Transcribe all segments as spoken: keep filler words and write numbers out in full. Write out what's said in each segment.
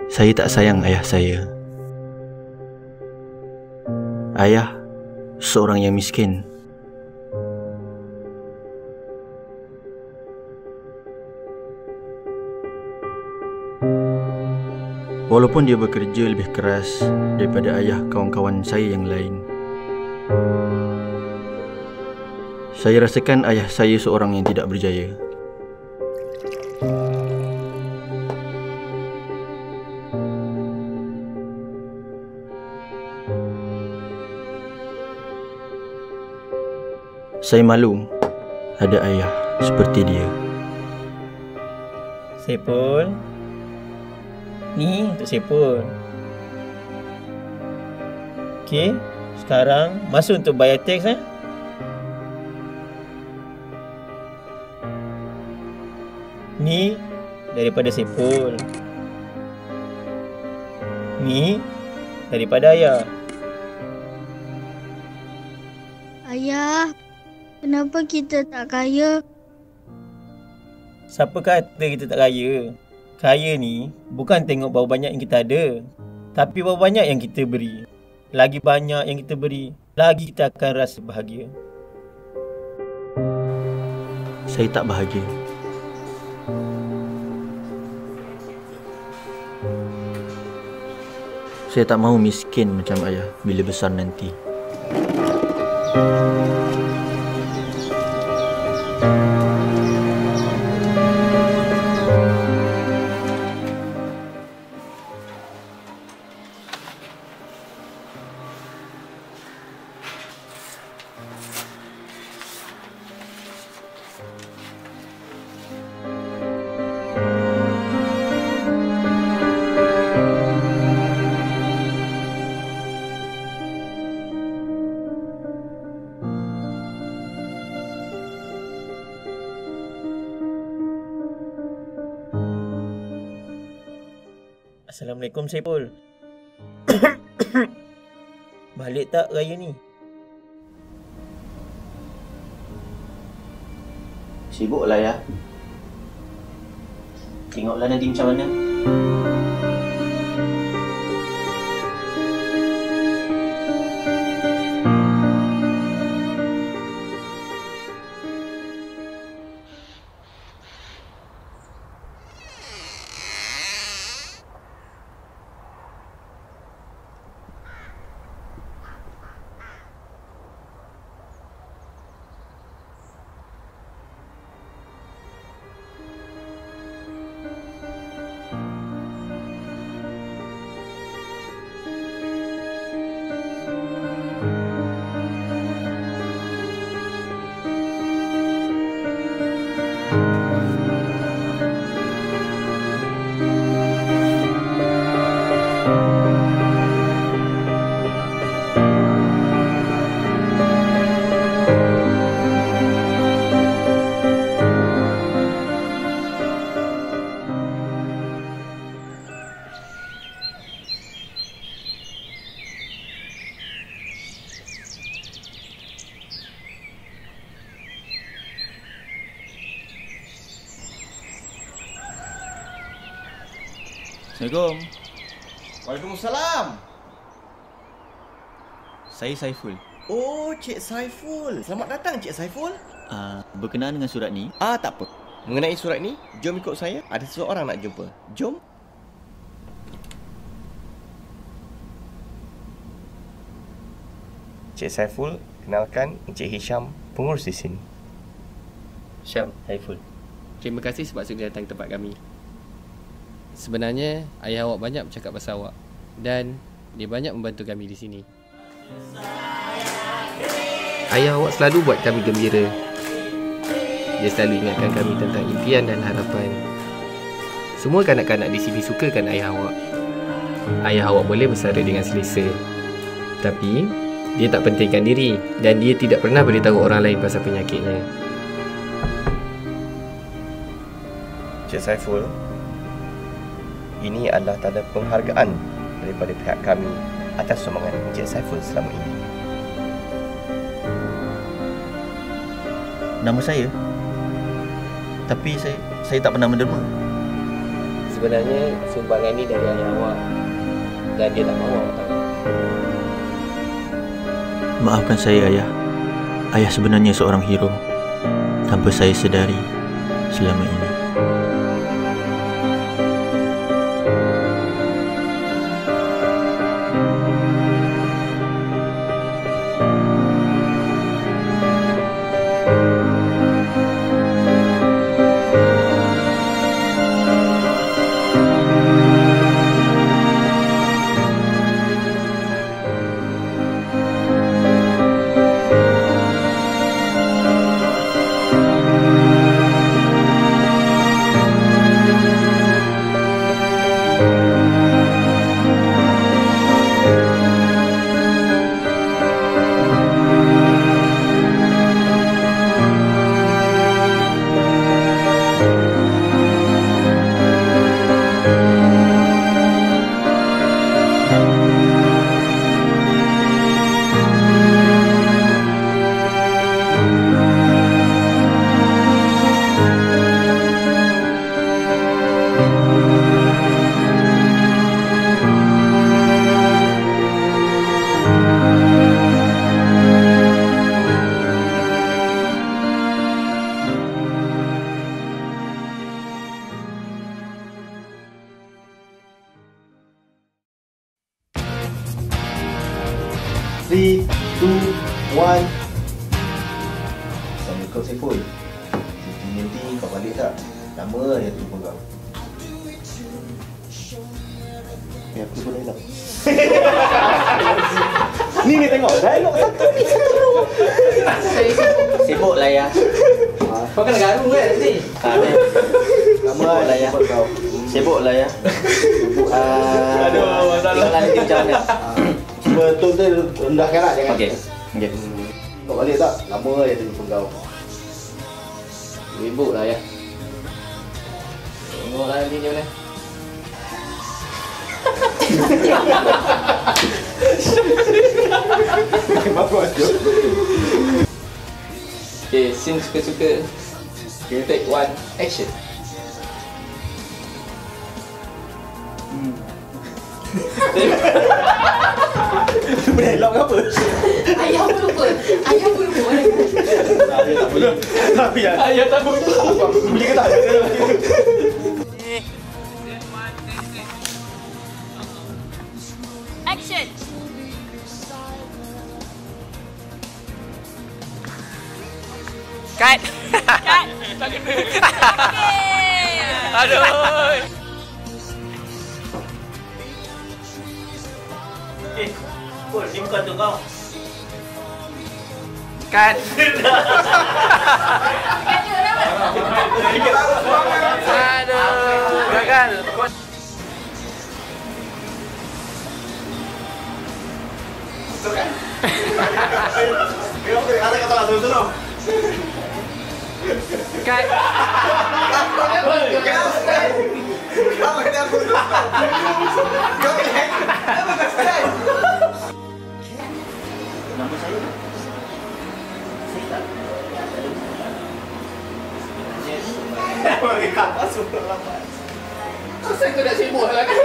Saya tak sayang ayah saya. Ayah seorang yang miskin. Walaupun dia bekerja lebih keras daripada ayah kawan-kawan saya yang lain, saya rasakan ayah saya seorang yang tidak berjaya. Saya malu ada ayah seperti dia. Saiful, ni untuk Saiful. Okey, sekarang masuk untuk bayar teks eh. Ni daripada Saiful. Ni daripada ayah. Ayah, kenapa kita tak kaya? Siapa kata kita tak kaya? Kaya ni bukan tengok berapa banyak yang kita ada, tapi berapa banyak yang kita beri. Lagi banyak yang kita beri, lagi kita akan rasa bahagia. Saya tak bahagia. Saya tak mahu miskin macam ayah bila besar nanti. Assalamualaikum Saiful. Balik tak raya ni? Sibuklah ya. Tengoklah nanti macam mana. Assalamualaikum. Waalaikumsalam. Saya Saiful. Oh, Cik Saiful. Selamat datang, Cik Saiful. Uh, berkenaan dengan surat ni, Ah, tak apa. Mengenai surat ni, jom ikut saya. Ada seseorang nak jumpa. Jom. Cik Saiful, kenalkan Encik Hisham, pengurus di sini. Syam, Saiful. Terima kasih sebab sudi datang ke tempat kami. Sebenarnya, ayah awak banyak bercakap pasal awak dan dia banyak membantu kami di sini. Ayah awak selalu buat kami gembira. Dia selalu ingatkan kami tentang impian dan harapan. Semua kanak-kanak di sini sukakan ayah awak. Ayah awak boleh bersara dengan selesa. Tapi, dia tak pentingkan diri dan dia tidak pernah beritahu orang lain pasal penyakitnya. Cik Saiful, ini adalah tanda penghargaan daripada pihak kami atas sumbangan Encik Saiful selama ini. nama saya. Tapi saya saya tak pernah menderma. Sebenarnya sumbangan ni dari ayah awak dan dia tak mahu awak tahu. Maafkan saya, Ayah. Ayah sebenarnya seorang hero tanpa saya sedari selama ini. three, two, one. Assalamualaikum Saiful. Nanti kau balik tak? Lama dia terlupa kau. Eh, aku boleh nak. Ni ni tengok dialog satu ni seru. Sibuk lah ya. Kau kena garu kan nanti? Ada. Lama lah ya. Sibuk lah ya. Ah, Aduh, masalah. Tinggal nanti macam mana? Betul tu rendahkan lah jangan. Okey. Okey. Kau balik tak? Lama dia terlupa kau. Sibuk lah ya. Tengoklah nanti macam mana. Bagus je. Okay, scene suka-suka. Okay, take one, action. Dialog apa? Ayah pun lupa. Ayah pun lupa. Ayah tak boleh. Tapi ya. Ayah tak boleh. Boleh ke tak? Action. Cut. Cut. Okay. Aduh. Eh, Pul, ni bukan tu kau. Cut. Aduh. Gagal. Kata-kata lah terus-terus. Cut. Kau kena aku. Kau kena. Apa kau style? Nama saya. Saya tak. Mereka masuk lama. Kenapa kau nak sibuk lah kan?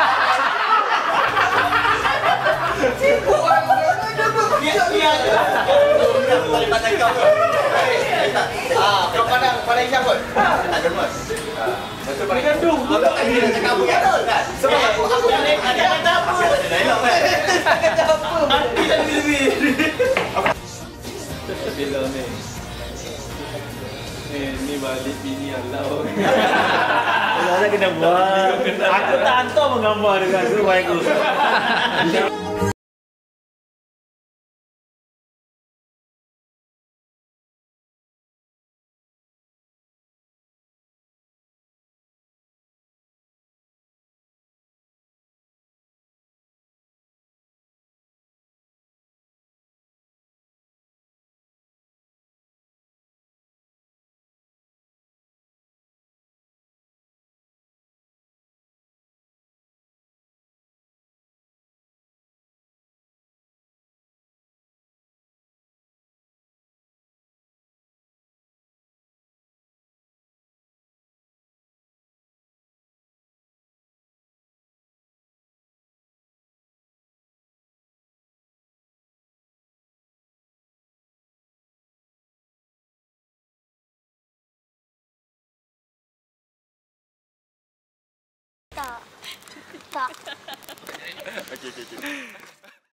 Sibuk lah. Dia dia. Kau tak pandang kau. Ah, kau pandang pandang Isyam kot. Tak ada mas. Betul pandang gandung. Kau tak ada nak cakap apa kan? Sebab aku aku ada ada kata apa? Ada dialog kan? Kata apa? Nanti dah lebih. Film ni. Eh, ni balik bini Allah. Kalau kena buat. Aku tak hantar menggambar dengan rumah aku. Tak. Tak. Okey, okey, okey.